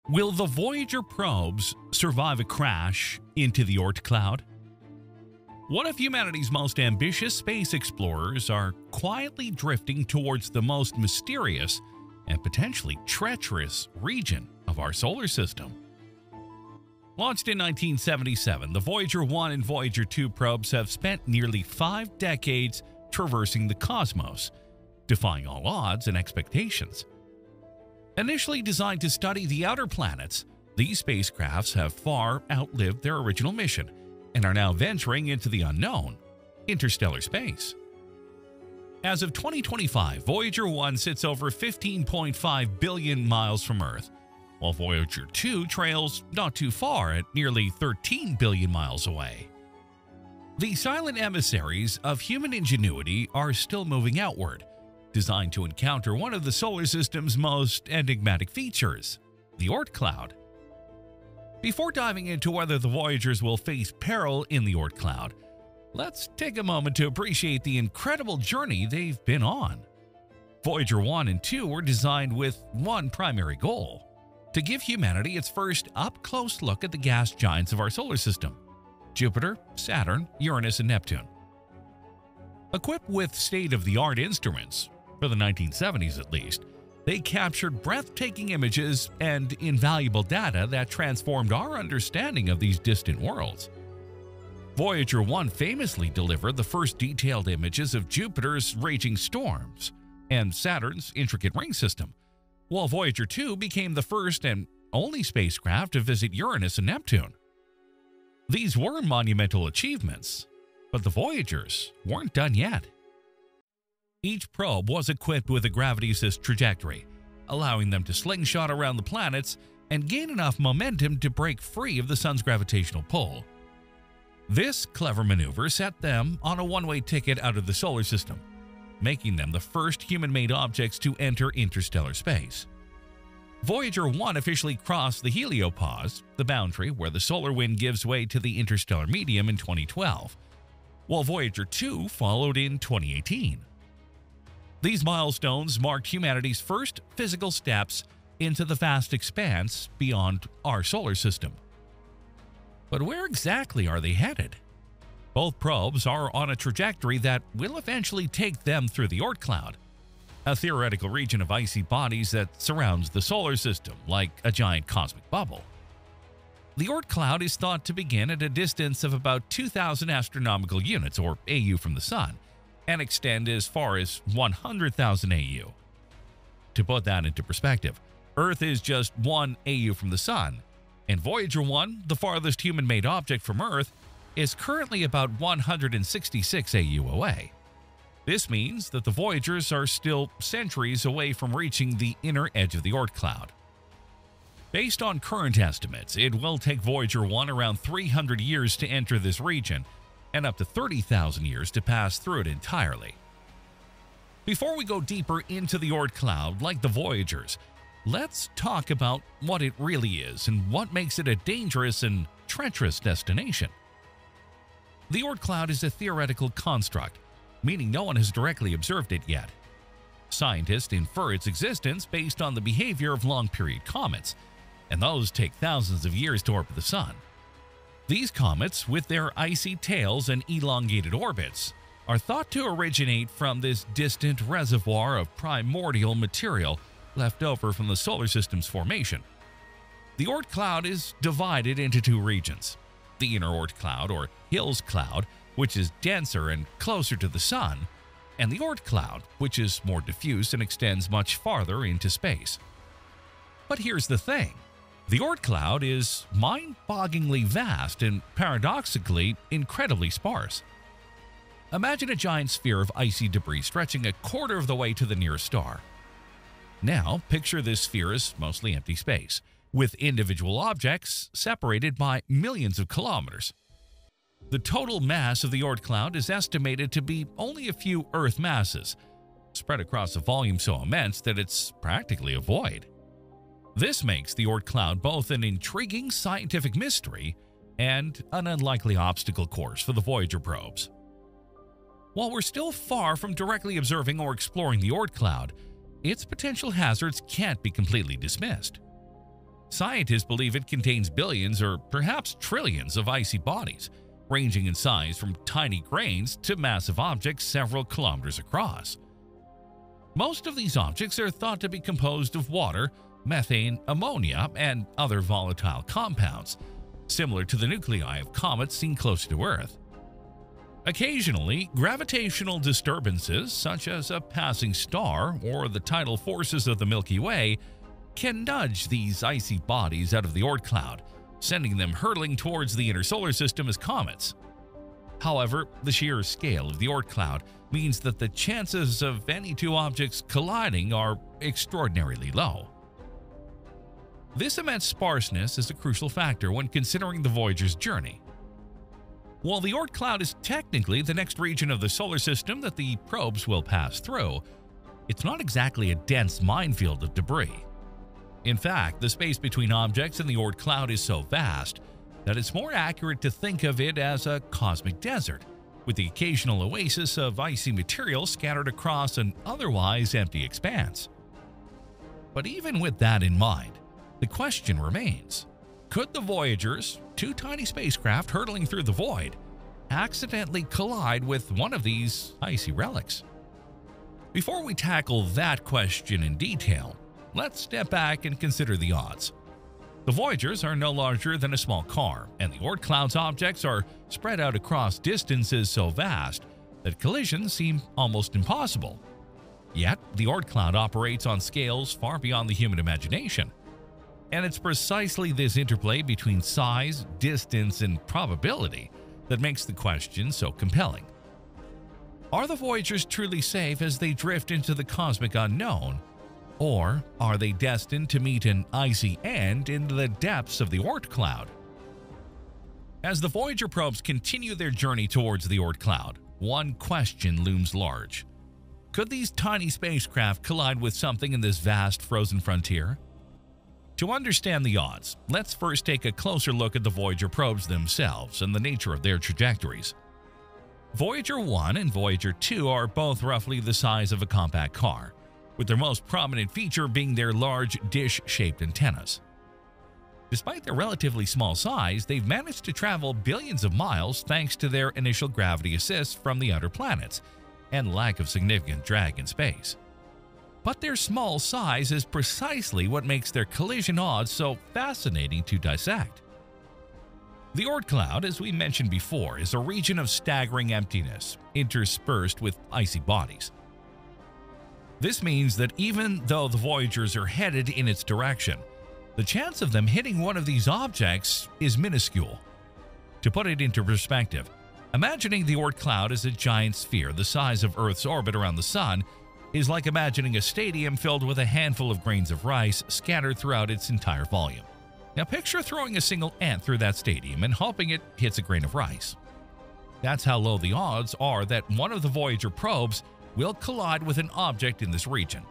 Will the Voyager probes survive a crash into the Oort Cloud? One of humanity's most ambitious space explorers are quietly drifting towards the most mysterious and potentially treacherous region of our solar system. Launched in 1977, the Voyager 1 and Voyager 2 probes have spent nearly 5 decades traversing the cosmos, defying all odds and expectations. Initially designed to study the outer planets, these spacecrafts have far outlived their original mission and are now venturing into the unknown, interstellar space. As of 2025, Voyager 1 sits over 15.5 billion miles from Earth, while Voyager 2 trails not too far at nearly 13 billion miles away. The silent emissaries of human ingenuity are still moving outward, designed to encounter one of the solar system's most enigmatic features, the Oort Cloud. Before diving into whether the Voyagers will face peril in the Oort Cloud, let's take a moment to appreciate the incredible journey they've been on. Voyager 1 and 2 were designed with one primary goal: to give humanity its first up-close look at the gas giants of our solar system: Jupiter, Saturn, Uranus, and Neptune. Equipped with state-of-the-art instruments, for the 1970s at least, they captured breathtaking images and invaluable data that transformed our understanding of these distant worlds. Voyager 1 famously delivered the first detailed images of Jupiter's raging storms and Saturn's intricate ring system, while Voyager 2 became the first and only spacecraft to visit Uranus and Neptune. These were monumental achievements, but the Voyagers weren't done yet. Each probe was equipped with a gravity-assist trajectory, allowing them to slingshot around the planets and gain enough momentum to break free of the sun's gravitational pull. This clever maneuver set them on a one-way ticket out of the solar system, making them the first human-made objects to enter interstellar space. Voyager 1 officially crossed the heliopause, the boundary where the solar wind gives way to the interstellar medium, in 2012, while Voyager 2 followed in 2018. These milestones marked humanity's first physical steps into the vast expanse beyond our solar system. But where exactly are they headed? Both probes are on a trajectory that will eventually take them through the Oort Cloud, a theoretical region of icy bodies that surrounds the solar system like a giant cosmic bubble. The Oort Cloud is thought to begin at a distance of about 2,000 astronomical units, or AU, from the Sun, and extend as far as 100,000 AU. To put that into perspective, Earth is just 1 AU from the Sun, and Voyager 1, the farthest human-made object from Earth, is currently about 166 AU away. This means that the Voyagers are still centuries away from reaching the inner edge of the Oort Cloud. Based on current estimates, it will take Voyager 1 around 300 years to enter this region, and up to 30,000 years to pass through it entirely. Before we go deeper into the Oort Cloud like the Voyagers, let's talk about what it really is and what makes it a dangerous and treacherous destination. The Oort Cloud is a theoretical construct, meaning no one has directly observed it yet. Scientists infer its existence based on the behavior of long-period comets, and those take thousands of years to orbit the Sun. These comets, with their icy tails and elongated orbits, are thought to originate from this distant reservoir of primordial material left over from the solar system's formation. The Oort Cloud is divided into 2 regions: the inner Oort Cloud, or Hills Cloud, which is denser and closer to the Sun, and the Oort Cloud, which is more diffuse and extends much farther into space. But here's the thing. The Oort Cloud is mind-bogglingly vast and, paradoxically, incredibly sparse. Imagine a giant sphere of icy debris stretching a quarter of the way to the nearest star. Now, picture this sphere as mostly empty space, with individual objects separated by millions of kilometers. The total mass of the Oort Cloud is estimated to be only a few Earth masses, spread across a volume so immense that it's practically a void. This makes the Oort Cloud both an intriguing scientific mystery and an unlikely obstacle course for the Voyager probes. While we're still far from directly observing or exploring the Oort Cloud, its potential hazards can't be completely dismissed. Scientists believe it contains billions or perhaps trillions of icy bodies, ranging in size from tiny grains to massive objects several kilometers across. Most of these objects are thought to be composed of water, methane, ammonia, and other volatile compounds, similar to the nuclei of comets seen close to Earth. Occasionally, gravitational disturbances, such as a passing star or the tidal forces of the Milky Way, can nudge these icy bodies out of the Oort cloud, sending them hurtling towards the inner solar system as comets. However, the sheer scale of the Oort cloud means that the chances of any two objects colliding are extraordinarily low. This immense sparseness is a crucial factor when considering the Voyager's journey. While the Oort cloud is technically the next region of the solar system that the probes will pass through, it's not exactly a dense minefield of debris. In fact, the space between objects in the Oort cloud is so vast that it's more accurate to think of it as a cosmic desert, with the occasional oasis of icy material scattered across an otherwise empty expanse. But even with that in mind, the question remains: could the Voyagers, two tiny spacecraft hurtling through the void, accidentally collide with one of these icy relics? Before we tackle that question in detail, let's step back and consider the odds. The Voyagers are no larger than a small car, and the Oort cloud's objects are spread out across distances so vast that collisions seem almost impossible. Yet, the Oort cloud operates on scales far beyond the human imagination. And it's precisely this interplay between size, distance, and probability that makes the question so compelling. Are the Voyagers truly safe as they drift into the cosmic unknown? Or are they destined to meet an icy end in the depths of the Oort cloud? As the Voyager probes continue their journey towards the Oort cloud, one question looms large. Could these tiny spacecraft collide with something in this vast frozen frontier? To understand the odds, let's first take a closer look at the Voyager probes themselves and the nature of their trajectories. Voyager 1 and Voyager 2 are both roughly the size of a compact car, with their most prominent feature being their large dish-shaped antennas. Despite their relatively small size, they've managed to travel billions of miles thanks to their initial gravity assists from the outer planets and lack of significant drag in space. But their small size is precisely what makes their collision odds so fascinating to dissect. The Oort cloud, as we mentioned before, is a region of staggering emptiness, interspersed with icy bodies. This means that even though the Voyagers are headed in its direction, the chance of them hitting one of these objects is minuscule. To put it into perspective, imagining the Oort cloud as a giant sphere the size of Earth's orbit around the Sun is like imagining a stadium filled with a handful of grains of rice scattered throughout its entire volume. Now picture throwing a single ant through that stadium and hoping it hits a grain of rice. That's how low the odds are that one of the Voyager probes will collide with an object in this region.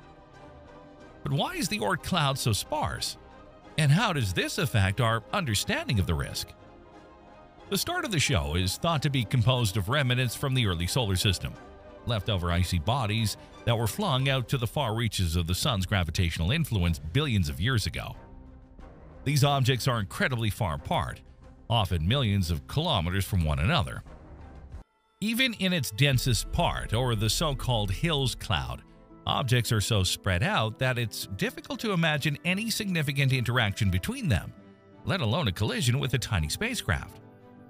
But why is the Oort cloud so sparse? And how does this affect our understanding of the risk? The start of the show is thought to be composed of remnants from the early solar system, leftover icy bodies that were flung out to the far reaches of the Sun's gravitational influence billions of years ago. These objects are incredibly far apart, often millions of kilometers from one another. Even in its densest part, or the so-called Hills cloud, objects are so spread out that it's difficult to imagine any significant interaction between them, let alone a collision with a tiny spacecraft.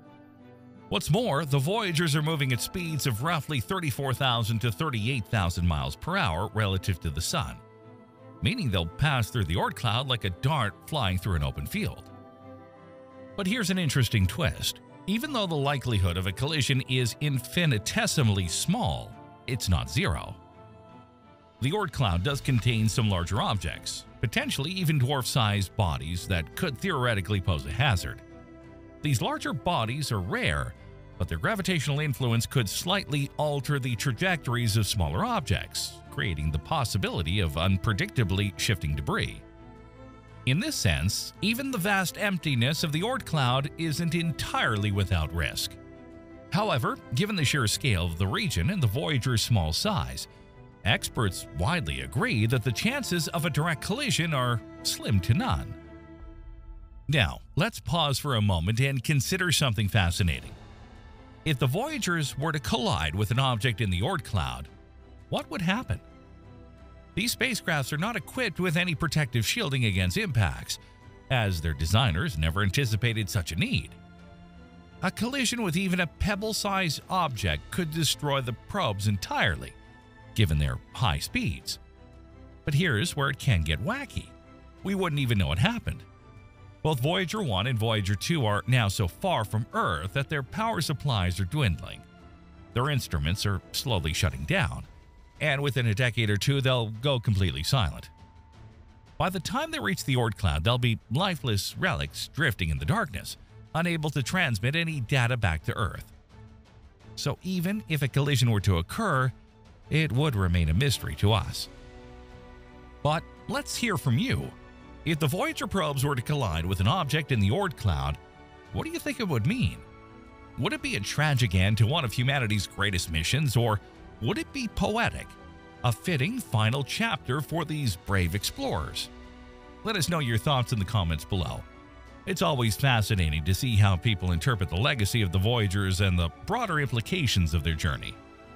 What's more, the Voyagers are moving at speeds of roughly 34,000 to 38,000 miles per hour relative to the Sun, meaning they'll pass through the Oort cloud like a dart flying through an open field. But here's an interesting twist. Even though the likelihood of a collision is infinitesimally small, it's not zero. The Oort cloud does contain some larger objects, potentially even dwarf-sized bodies that could theoretically pose a hazard. These larger bodies are rare, but their gravitational influence could slightly alter the trajectories of smaller objects, creating the possibility of unpredictably shifting debris. In this sense, even the vast emptiness of the Oort cloud isn't entirely without risk. However, given the sheer scale of the region and the Voyager's small size, experts widely agree that the chances of a direct collision are slim to none. Now, let's pause for a moment and consider something fascinating. If the Voyagers were to collide with an object in the Oort Cloud, what would happen? These spacecrafts are not equipped with any protective shielding against impacts, as their designers never anticipated such a need. A collision with even a pebble-sized object could destroy the probes entirely, given their high speeds. But here's where it can get wacky. We wouldn't even know it happened. Both Voyager 1 and Voyager 2 are now so far from Earth that their power supplies are dwindling. Their instruments are slowly shutting down, and within a decade or two they'll go completely silent. By the time they reach the Oort Cloud, they'll be lifeless relics drifting in the darkness, unable to transmit any data back to Earth. So even if a collision were to occur, it would remain a mystery to us. But let's hear from you. If the Voyager probes were to collide with an object in the Oort Cloud, what do you think it would mean? Would it be a tragic end to one of humanity's greatest missions, or would it be poetic, a fitting final chapter for these brave explorers? Let us know your thoughts in the comments below. It's always fascinating to see how people interpret the legacy of the Voyagers and the broader implications of their journey.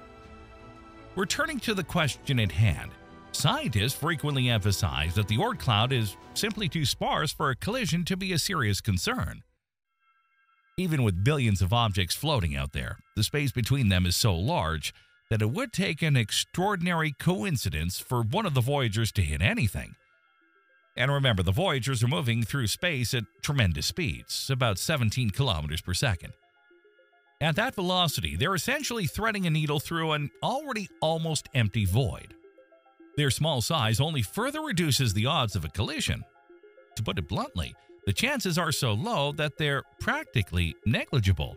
Returning to the question at hand, scientists frequently emphasize that the Oort Cloud is simply too sparse for a collision to be a serious concern. Even with billions of objects floating out there, the space between them is so large that it would take an extraordinary coincidence for one of the Voyagers to hit anything. And remember, the Voyagers are moving through space at tremendous speeds, about 17 kilometers per second. At that velocity, they're essentially threading a needle through an already almost empty void. Their small size only further reduces the odds of a collision. To put it bluntly, the chances are so low that they're practically negligible.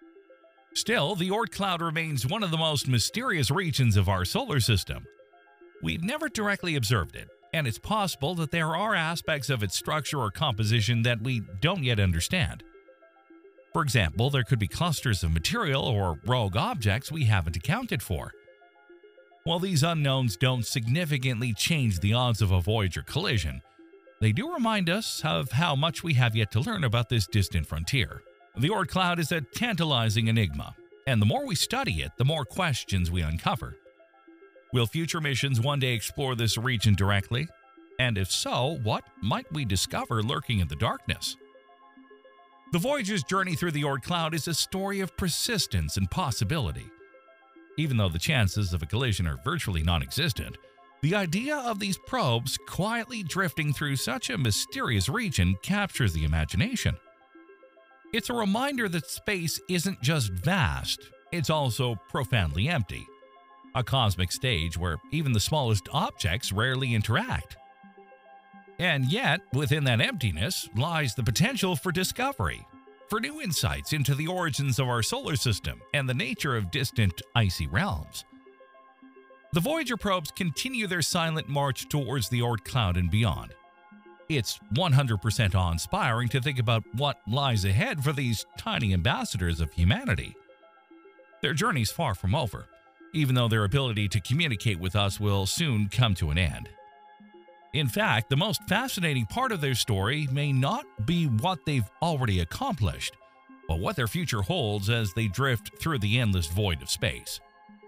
Still, the Oort Cloud remains one of the most mysterious regions of our solar system. We've never directly observed it, and it's possible that there are aspects of its structure or composition that we don't yet understand. For example, there could be clusters of material or rogue objects we haven't accounted for. While these unknowns don't significantly change the odds of a Voyager collision, they do remind us of how much we have yet to learn about this distant frontier. The Oort Cloud is a tantalizing enigma, and the more we study it, the more questions we uncover. Will future missions one day explore this region directly? And if so, what might we discover lurking in the darkness? The Voyager's journey through the Oort Cloud is a story of persistence and possibility. Even though the chances of a collision are virtually non-existent, the idea of these probes quietly drifting through such a mysterious region captures the imagination. It's a reminder that space isn't just vast, it's also profoundly empty. A cosmic stage where even the smallest objects rarely interact. And yet, within that emptiness lies the potential for discovery, for new insights into the origins of our solar system and the nature of distant, icy realms. The Voyager probes continue their silent march towards the Oort Cloud and beyond. It's 100% awe-inspiring to think about what lies ahead for these tiny ambassadors of humanity. Their journey's far from over, even though their ability to communicate with us will soon come to an end. In fact, the most fascinating part of their story may not be what they've already accomplished, but what their future holds as they drift through the endless void of space.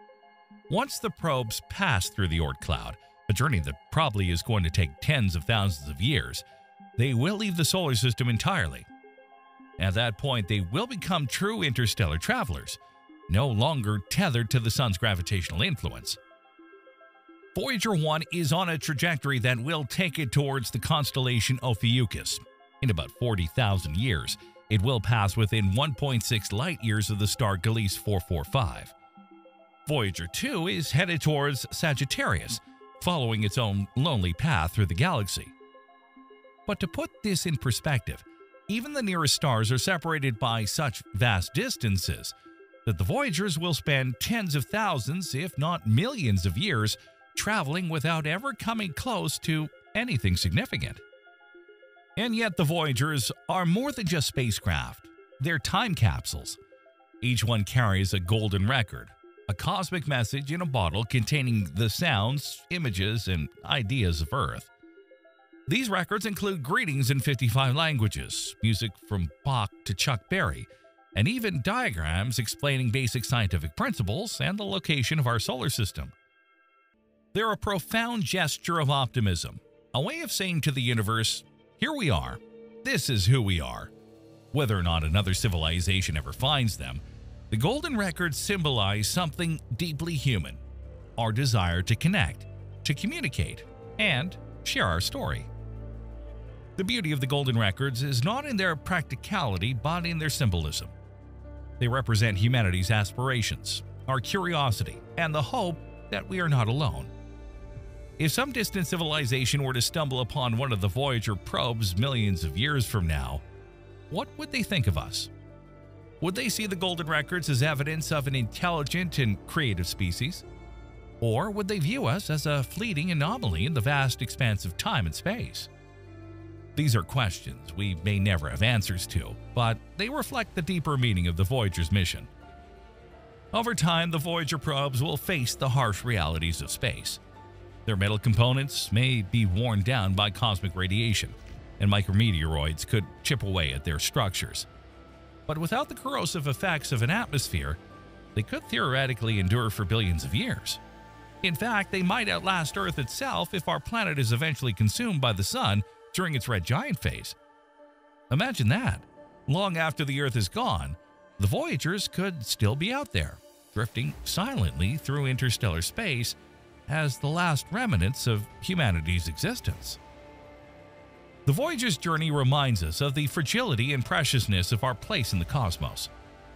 Once the probes pass through the Oort Cloud, a journey that probably is going to take tens of thousands of years, they will leave the solar system entirely. At that point, they will become true interstellar travelers, no longer tethered to the sun's gravitational influence. Voyager 1 is on a trajectory that will take it towards the constellation Ophiuchus. In about 40,000 years, it will pass within 1.6 light-years of the star Gliese 445. Voyager 2 is headed towards Sagittarius, following its own lonely path through the galaxy. But to put this in perspective, even the nearest stars are separated by such vast distances that the Voyagers will spend tens of thousands, if not millions of years, traveling without ever coming close to anything significant. And yet the Voyagers are more than just spacecraft. They're time capsules. Each one carries a golden record, a cosmic message in a bottle containing the sounds, images, and ideas of Earth. These records include greetings in 55 languages, music from Bach to Chuck Berry, and even diagrams explaining basic scientific principles and the location of our solar system. They're a profound gesture of optimism, a way of saying to the universe, here we are, this is who we are. Whether or not another civilization ever finds them, the golden records symbolize something deeply human, our desire to connect, to communicate, and share our story. The beauty of the golden records is not in their practicality, but in their symbolism. They represent humanity's aspirations, our curiosity, and the hope that we are not alone. If some distant civilization were to stumble upon one of the Voyager probes millions of years from now, what would they think of us? Would they see the golden records as evidence of an intelligent and creative species? Or would they view us as a fleeting anomaly in the vast expanse of time and space? These are questions we may never have answers to, but they reflect the deeper meaning of the Voyager's mission. Over time, the Voyager probes will face the harsh realities of space. Their metal components may be worn down by cosmic radiation, and micrometeoroids could chip away at their structures. But without the corrosive effects of an atmosphere, they could theoretically endure for billions of years. In fact, they might outlast Earth itself if our planet is eventually consumed by the Sun during its red giant phase. Imagine that. Long after the Earth is gone, the Voyagers could still be out there, drifting silently through interstellar space as the last remnants of humanity's existence. The Voyager's journey reminds us of the fragility and preciousness of our place in the cosmos.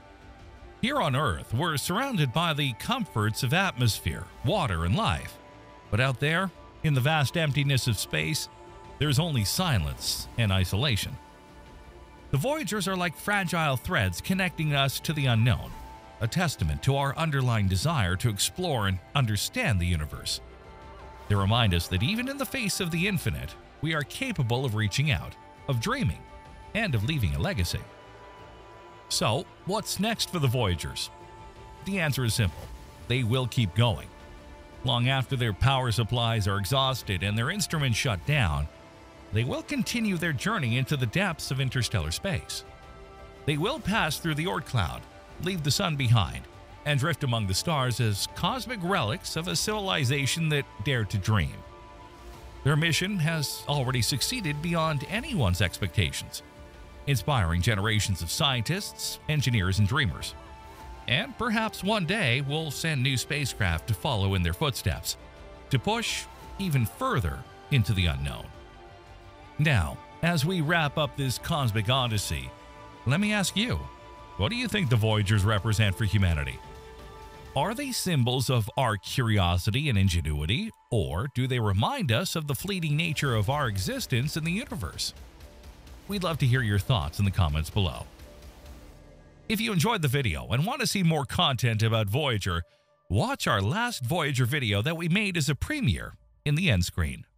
Here on Earth, we're surrounded by the comforts of atmosphere, water, and life. But out there, in the vast emptiness of space, there's only silence and isolation. The Voyagers are like fragile threads connecting us to the unknown, a testament to our underlying desire to explore and understand the universe. They remind us that even in the face of the infinite, we are capable of reaching out, of dreaming, and of leaving a legacy. So, what's next for the Voyagers? The answer is simple. They will keep going. Long after their power supplies are exhausted and their instruments shut down, they will continue their journey into the depths of interstellar space. They will pass through the Oort Cloud, leave the Sun behind, and drift among the stars as cosmic relics of a civilization that dared to dream. Their mission has already succeeded beyond anyone's expectations, inspiring generations of scientists, engineers, and dreamers. And perhaps one day we'll send new spacecraft to follow in their footsteps, to push even further into the unknown. Now, as we wrap up this cosmic odyssey, let me ask you, what do you think the Voyagers represent for humanity? Are they symbols of our curiosity and ingenuity, or do they remind us of the fleeting nature of our existence in the universe? We'd love to hear your thoughts in the comments below. If you enjoyed the video and want to see more content about Voyager, watch our last Voyager video that we made as a premiere in the end screen.